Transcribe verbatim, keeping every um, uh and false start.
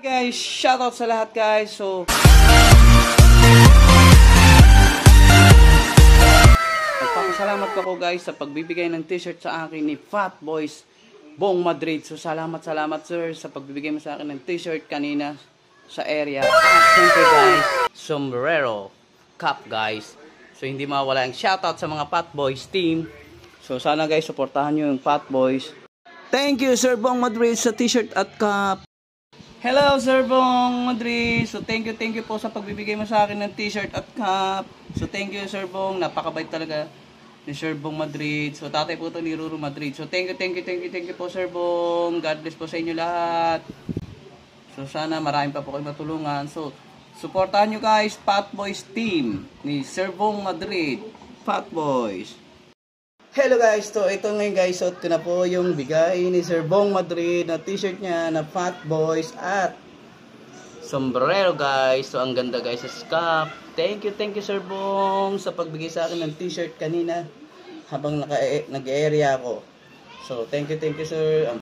Guys, shoutout sa lahat guys. So Nagpapasalamat ako guys sa pagbibigay ng t-shirt sa akin ni Fat Boys Bong Madrid. So salamat salamat sir sa pagbibigay mo sa akin ng t-shirt kanina sa area. At siyempre guys, sombrero cap guys. So hindi mawala ang shoutout sa mga Fat Boys team. So sana guys suportahan nyo yung Fat Boys. Thank you Sir Bong Madrid sa t-shirt at cap. Hello Sir Bong Madrid. So thank you thank you po sa pagbibigay mo sa akin ng t-shirt at cap. So thank you Sir Bong, napakabait talaga ni Sir Bong Madrid. So tatay po ito ni Ruru Madrid. So thank you thank you thank you thank you po Sir Bong. God bless po sa inyo lahat. So sana maraming pa po kayo matulungan. So suportahan nyo guys Fat Boys team ni Sir Bong Madrid. Fat Boys. Hello guys, so ito ngayon guys, suot ko na po yung bigay ni Sir Bong Madrid na t-shirt niya na Fat Boys at sombrero guys. So ang ganda guys sa scarf. Thank you, thank you Sir Bong sa pagbigay sa akin ng t-shirt kanina habang nag-area ako. So thank you, thank you sir.